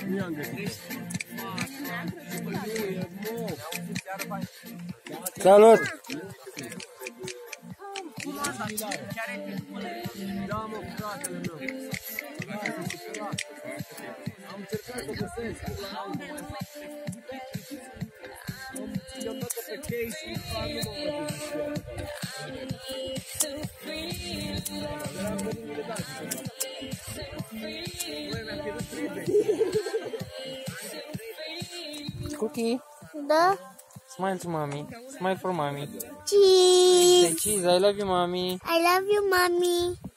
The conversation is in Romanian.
Nu i-am găsit. Salut! Da, mă, fratele meu. Am încercat să găsesc. I-am dat pe case și nu mă Cookie, Da? smile to mommy. Smile for mommy. Cheese. Say cheese, I love you, mommy. I love you, mommy.